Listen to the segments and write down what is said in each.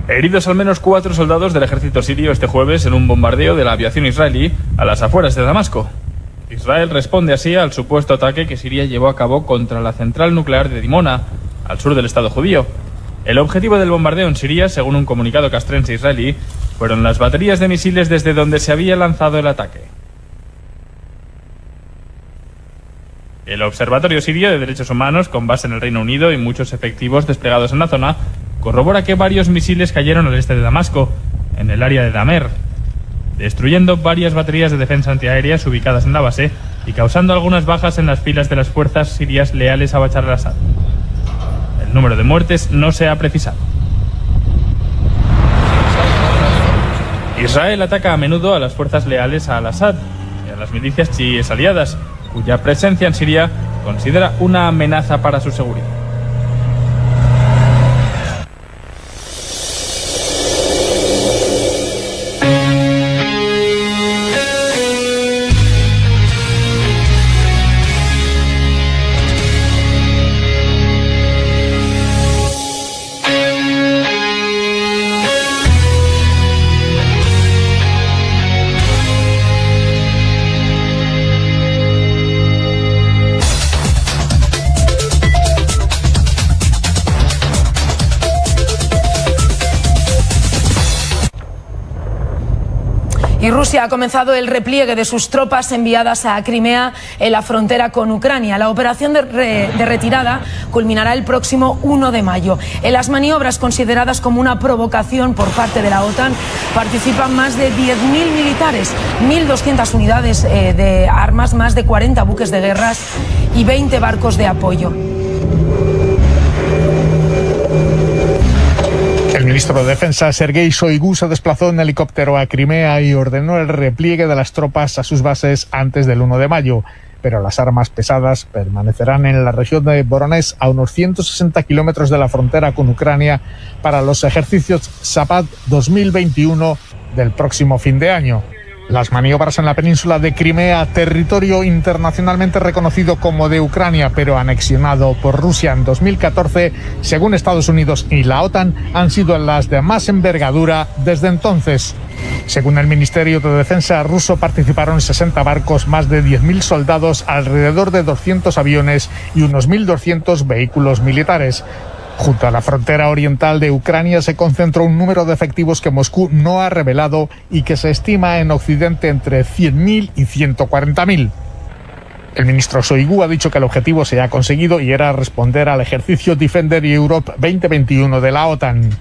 Heridos al menos 4 soldados del ejército sirio este jueves en un bombardeo de la aviación israelí a las afueras de Damasco. Israel responde así al supuesto ataque que Siria llevó a cabo contra la central nuclear de Dimona, al sur del Estado judío. El objetivo del bombardeo en Siria, según un comunicado castrense israelí, fueron las baterías de misiles desde donde se había lanzado el ataque. El Observatorio Sirio de Derechos Humanos, con base en el Reino Unido y muchos efectivos desplegados en la zona, corrobora que varios misiles cayeron al este de Damasco, en el área de Damer, destruyendo varias baterías de defensa antiaéreas ubicadas en la base y causando algunas bajas en las filas de las fuerzas sirias leales a Bashar al-Assad. El número de muertes no se ha precisado. Israel ataca a menudo a las fuerzas leales a al-Assad y a las milicias chiíes aliadas, cuya presencia en Siria considera una amenaza para su seguridad. Y Rusia ha comenzado el repliegue de sus tropas enviadas a Crimea en la frontera con Ucrania. La operación de retirada culminará el próximo 1 de mayo. En las maniobras consideradas como una provocación por parte de la OTAN participan más de 10.000 militares, 1.200 unidades de armas, más de 40 buques de guerras y 20 barcos de apoyo. El ministro de Defensa, Sergei Shoigu, se desplazó en helicóptero a Crimea y ordenó el repliegue de las tropas a sus bases antes del 1 de mayo. Pero las armas pesadas permanecerán en la región de Voronezh, a unos 160 kilómetros de la frontera con Ucrania, para los ejercicios Zapad 2021 del próximo fin de año. Las maniobras en la península de Crimea, territorio internacionalmente reconocido como de Ucrania, pero anexionado por Rusia en 2014, según Estados Unidos y la OTAN, han sido las de más envergadura desde entonces. Según el Ministerio de Defensa ruso, participaron 60 barcos, más de 10.000 soldados, alrededor de 200 aviones y unos 1.200 vehículos militares. Junto a la frontera oriental de Ucrania se concentró un número de efectivos que Moscú no ha revelado y que se estima en Occidente entre 100.000 y 140.000. El ministro Shoigu ha dicho que el objetivo se ha conseguido y era responder al ejercicio Defender Europe 2021 de la OTAN.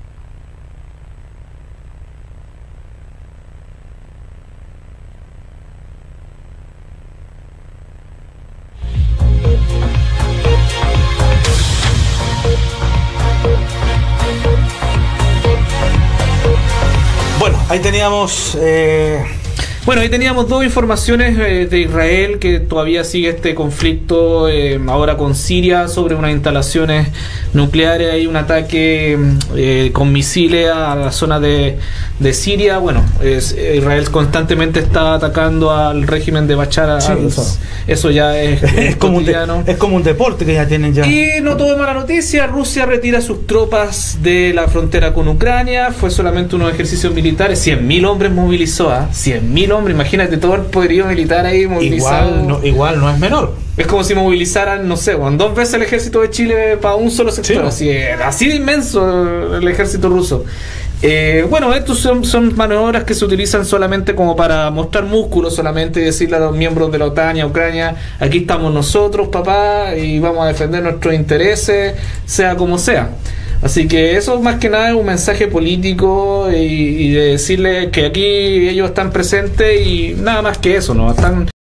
Ahí teníamos ahí teníamos dos informaciones de Israel, que todavía sigue este conflicto ahora con Siria sobre unas instalaciones nucleares. Hay un ataque con misiles a la zona de Siria. Israel constantemente está atacando al régimen de Bashar al-Assad. Eso ya es como un deporte que ya tienen ya. Y no todo es mala noticia. Rusia retira sus tropas de la frontera con Ucrania. Fue solamente unos ejercicios militares. 100.000 hombres movilizó, 100.000 hombres. Imagínate todo el poderío militar ahí movilizado. Igual no es menor. Es como si movilizaran, no sé, 2 veces el ejército de Chile para un solo sector. Sí. Así de inmenso el ejército ruso. Estos son maniobras que se utilizan solamente como para mostrar músculo, solamente decirle a los miembros de la OTAN y a Ucrania: aquí estamos nosotros, papá, y vamos a defender nuestros intereses, sea como sea. Así que eso más que nada es un mensaje político y de decirle que aquí ellos están presentes y nada más que eso, ¿no? Están